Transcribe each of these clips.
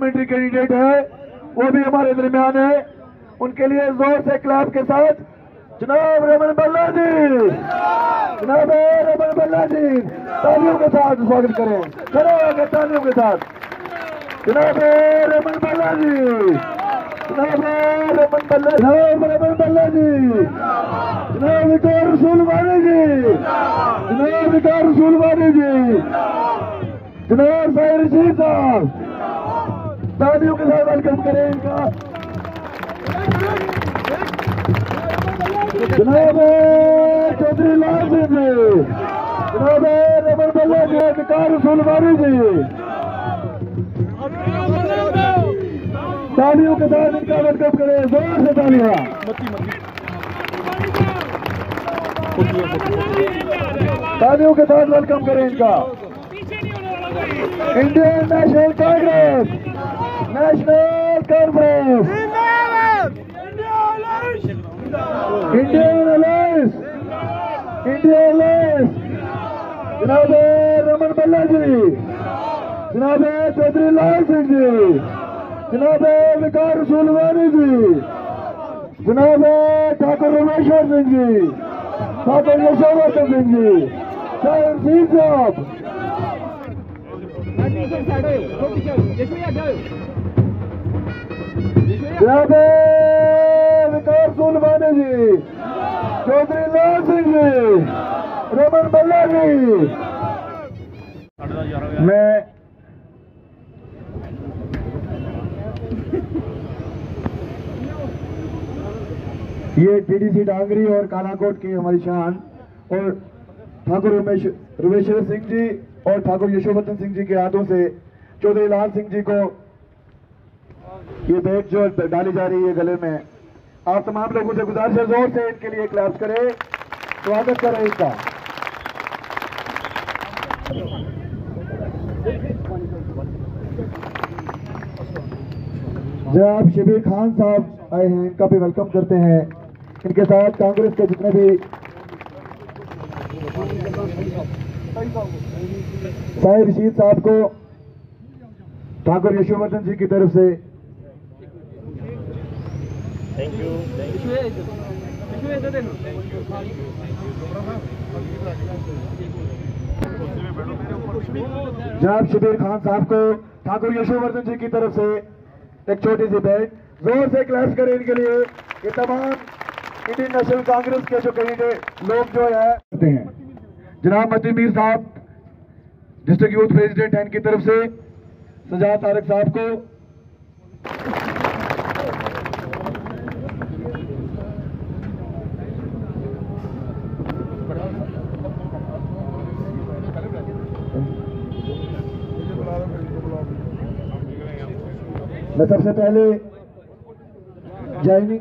Parliamentary candidate है वो भी हमारे दरमियान है। उनके लिए जोर से क्लैप के साथ जनाब रमन बल्ला जी, जनाब रमन बल्ला जी तालियों के साथ स्वागत करें, खड़े होकर तालियों के साथ जनाब रमन बल्ला जी, जनाब रमन बल्ला, जनाब रमन बल्ला जी, जनाब विकार रसूल वानी जी, जनाब विकार रसूल वानी जी, जनाब साहिर रशीद साहब, तालियों के साथ वेलकम करें इनका। जनाब चौधरी लाल सिंह जी, जनाब रमन बल्ला जी, विकार रसूल वानी जी, तालियों के साथ इनका वेलकम करें, जोर से तालियां। तालियों के साथ वेलकम करें इनका। Indian National Congress, National Congress, Indian Alliance, Indian Alliance, जनाब रमन बल्ला जी, जनाब चौधरी लाल सिंह जी, जनाब विकार रसूल वानी जी, जनाब ठाकुर रमेश्वर सिंह जी, ठाकुर यशोवर्धन सिंह जी, साहिर रशीद साहब, जनाब विकार रसूल वानी जी, चौधरी लाल सिंह जी, रमन बल्ला जी। मैं ये टीडीसी डांगरी और कालाकोट की हमारी शान और ठाकुर रमेश्वर सिंह जी और ठाकुर यशोवर्धन सिंह जी के हाथों से चौधरी लाल सिंह जी को ये भेंट जो डाली जा रही है गले में, आप तमाम लोगों से गुजारिश है जोर से इनके लिए क्लैप करें, स्वागत करें इनका। जनाब शबीर खान साहब आए हैं, इनका भी वेलकम करते हैं। इनके साथ कांग्रेस के जितने भी साहिर रशीद साहब को ठाकुर यशोवर्धन जी की तरफ से थैंक यू। जनाब शबीर खान साहब को ठाकुर यशोवर्धन जी की तरफ से एक छोटी सी भेंट, जोर से क्लैप्स करें इनके लिए। ये तमाम इंडियन नेशनल कांग्रेस के जो कैंडिडेट लोग जो है करते हैं, जनाब मती मीर साहब डिस्ट्रिक्ट यूथ प्रेसिडेंट हैं, इनकी तरफ से सजाद तारक साहब को, मैं सबसे पहले जॉइनिंग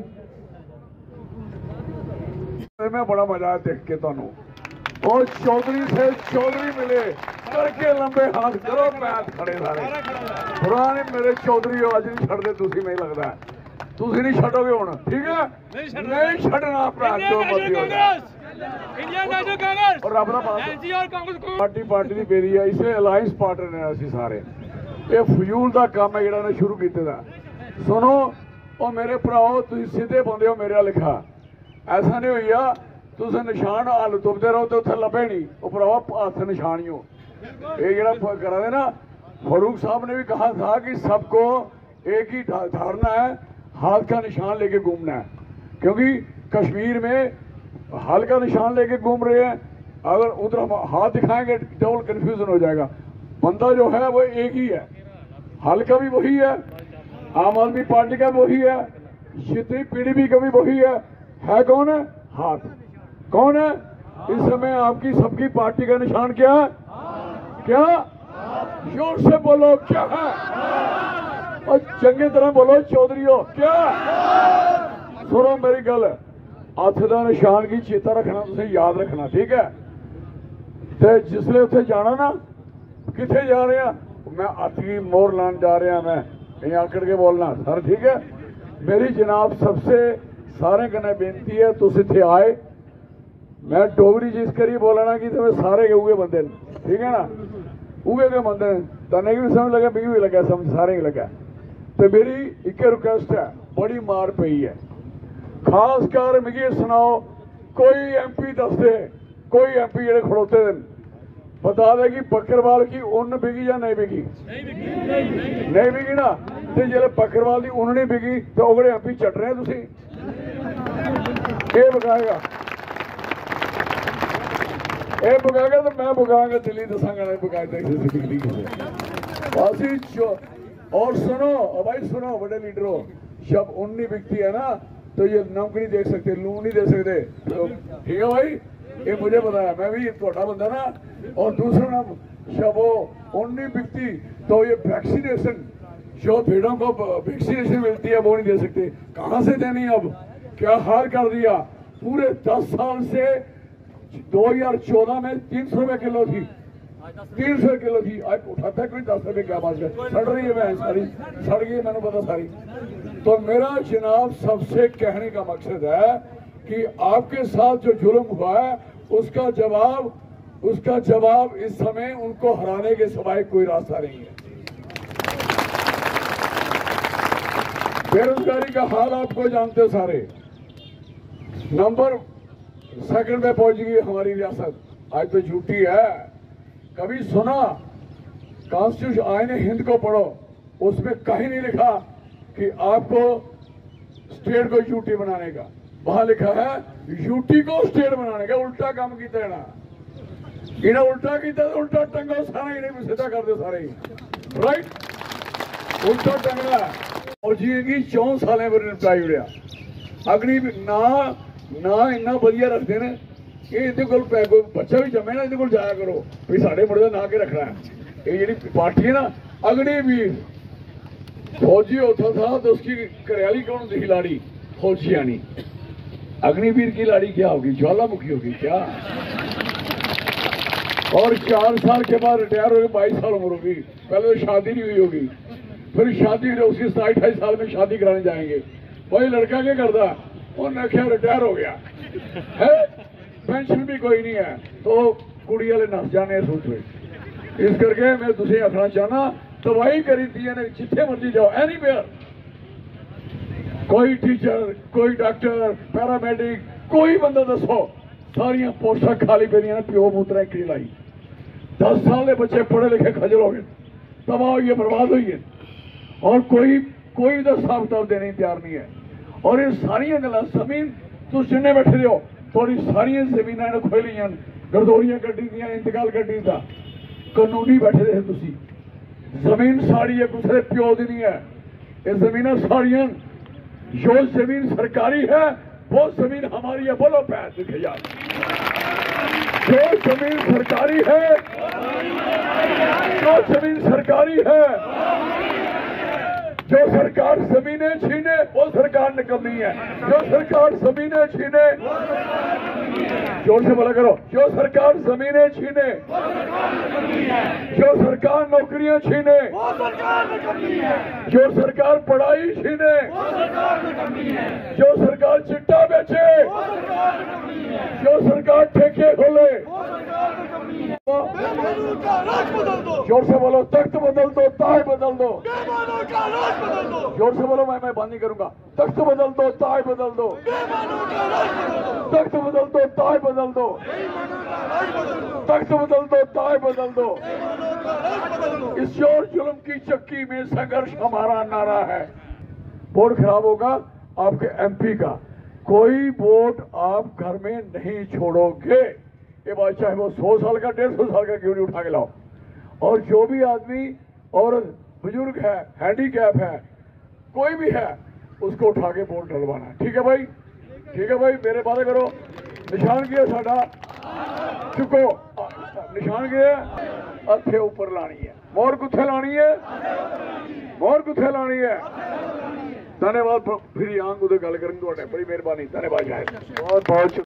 में बड़ा मजा है देख के तुहानू और चौधरी से चौधरी मिले करके लंबे हाथ करो पैर खड़े सारे पुराने मेरे चौधरी हो अज नहीं छड़ते तुसी नहीं लगता तुसी नहीं छड़ोगे हुण ठीक है नहीं छड़ना पैर जो मर्जी हो इंडियन नेशनल कांग्रेस और रब दा एनसी और कांग्रेस पार्टी दी बेरी है इसे अलायंस पार्टनर ने असी सारे ये फजूल का काम है जिहड़ा ने शुरू किया। सुनो और मेरे भराओ तुसीं सीधे बंदे हो मेरे लिखा ऐसा नहीं हुई आ तुस निशान हल तुपते रहो तो उत्थे लभे नहीं वो भराओ हथ निशान ही हो ये जिहड़ा करा दे ना फारूक साहब ने भी कहा था कि सबको एक ही धारणा है हाथ का निशान लेके घूमना है क्योंकि कश्मीर में हाथ का निशान लेके घूम रहे हैं अगर उधर हम हाथ दिखाएंगे डबल कंफ्यूजन हो जाएगा। बंदा जो है वो एक ही है, हल का भी वही है, आम आदमी पार्टी का वही है, क्षेत्रीय पीडीपी का भी वही है कौन है? हाथ। कौन है इस समय आपकी सबकी पार्टी का निशान? क्या है? क्या? जोर से बोलो क्या है और चंगी तरह बोलो चौधरी हो क्या? सुनो मेरी गल, हथ का निशान की चेता रखना, तुम याद रखना ठीक है। तो जिसले उत्थे जाना ना, किथे जा रहे हैं? मैं हथ की मोहर लान जा रहा, मैं कहीं आकड़ के बोलना सर ठीक है। मेरी जनाब सबसे सारे कन्नै बेनती है तुस इत्थे आए, मैं डोगरी जिस करी बोलना कि तुम्हें सारे के उगे बंदे ठीक है ना, उगे के बंदे तने भी समझ लगे, मिगी भी लगे समझ, सारे ही लगा तो मेरी एक रिक्वेस्ट है, बड़ी मार पई है, खास कर मिगी सुनाओ कोई एमपी दस दे, कोई एमपी जेडे खड़ोते हैं बता दे कि बकरवाल की ऊन बिकी या नहीं बिकी? नहीं बिकी ना। तो जो बकरवाल की ऊन नहीं बिकी तो ओगड़े एमपी चट रहे तुसी ये बकाएगा, ये बकाएगा तो मैं बकाऊंगा दिल्ली दसांगा नहीं बकायदा बिकली किसी। और सुनो भाई सुनो बड़े लीडरों, जब ऊन नहीं बिकती है ना तो ये नमक नहीं देख सकते, लून नहीं दे सकते, तो ठीक है भाई ये मुझे पता है, मैं भी थोड़ा बंदा ना। और दूसरा नाम जब वो ऊन नहीं बिकती तो ये वैक्सीनेशन जो भेड़ों को वैक्सीनेशन मिलती है वो नहीं दे सकते, कहाँ से देनी? अब क्या हाल कर दिया, पूरे 10 साल से 2014 में 300 रुपए किलो थी, 300 किलो थी, आज उठाता कोई 10 रुपए क्या बात है, सड़ रही है मैं सारी, सड़ गई मैंने पता सारी। तो मेरा जनाब सबसे कहने का मकसद है कि आपके साथ जो जुल्म हुआ है उसका जवाब इस समय उनको हराने के सिवाय कोई रास्ता नहीं है। बेरोजगारी का हाल आपको जानते हो सारे, नंबर 2 में पहुंच गई हमारी रियासत, आज तो झूठी है। कभी सुना कॉन्स्टिट्यूशन आईने हिंद को पढ़ो, उसमें कहीं नहीं लिखा कि आपको स्टेट को यूटी बनाने का, वहां लिखा है यूटी को स्टेट बनाने का। उल्टा काम किया ना, इन्हें उल्टा किया तो उल्टा टंगा सारा, इन्हें सीधा कर दो सारे, राइट? उल्टा टंगा और जी की 4 सालें पर निपटाई उड़िया अगली ना इन्ना वधिया रखते हैं कि इहदे कोल कोई बच्चा भी जमे ना इहदे कोल जाया करो भी साढ़े मुंडे दा ना के रखना है। ये जी पार्टी है ना अग्निवीर फौजी होता था तो उसकी करियाली कौन थी? लाड़ी फौजियानी। अग्निवीर की लाड़ी क्या होगी? ज्वालामुखी होगी क्या? और 4 साल के बाद रिटायर हो गए, 22 साल उम्र होगी, पहले तो शादी नहीं हुई होगी, फिर शादी उसकी 27-28 साल में शादी कराने जाएंगे, वही लड़का क्या करता, उन्हें क्या रिटायर हो गया है, पेंशन भी कोई नहीं है, तो कुड़ी वाले नस जाने सोच रहे। इस करके मैं तुझे आखना चाहना दवाई करी थी ने जिथे मर्जी जाओ, एनीवेयर, कोई टीचर, कोई डॉक्टर, पैरामेडिक, कोई बंदा दसो, सारिया पोस्टा खाली पेरिया प्यो पुत्रा एक लाई। 10 साल के बच्चे पढ़े लिखे खजल हो गए, तबाह हुई, बर्बाद हुई है, और कोई तो हिसाब किताब देने तैयार नहीं है। और ये सारिया गल्लां जमीन तुम जिन्ने बैठे हो थोड़ी सारिया जमीन इन्हें खोई लिया, गरदौरियां कड्डी दियां, इंतकाल कड्डी दा, कानूनी बैठे रहे तुसी। जमीन साड़ी है, दूसरे प्यो दी नहीं है, ये जमीन साड़ियां, जो जमीन सरकारी है वो जमीन हमारी है, बोलो पैर दिखे यार। जो जमीन सरकारी है, जो जमीन सरकारी है, जो सरकार जमीनें छीने वो सरकार निकम्मी है, जो सरकार जमीनें छीने, जोर से बोला करो, जो सरकार जमीनें छीने, जो सरकार नौकरियां छीने, जो सरकार पढ़ाई छीने, जो सरकार चिट्टा बेचे, जो सरकार ठेके खोले, जोर से बोलो तख्त बदल दो, ताज बदल दो, जोर से बोलो, मैं बंद नहीं करूंगा, तख्त बदल दो, ताज बदल दो, तख्त बदल दो, ताज बदल दो, तख्त बदल दो, ताज बदल दो। इस शोर जुल्म की चक्की में संघर्ष हमारा नारा है। वोट खराब होगा आपके एमपी का, कोई वोट आप घर में नहीं छोड़ोगे, ये बात चाहे वो 100 साल का 150 साल का क्यों नहीं उठा के लाओ। और जो भी आदमी औरत बुजुर्ग है, हैंडीकैप है, कोई भी है, उसको उठा के वोट डलवाना है। ठीक है भाई, ठीक है भाई, मेरे बातें करो। निशान किया साडा, चुको निशान किया, हथे ऊपर लानी है, मोर कुत्थे लानी है, मोर कुत्थे लानी है। धन्यवाद। फिर आंग उदे गल करन, बड़ी मेहरबानी, धन्यवाद। बहुत बहुत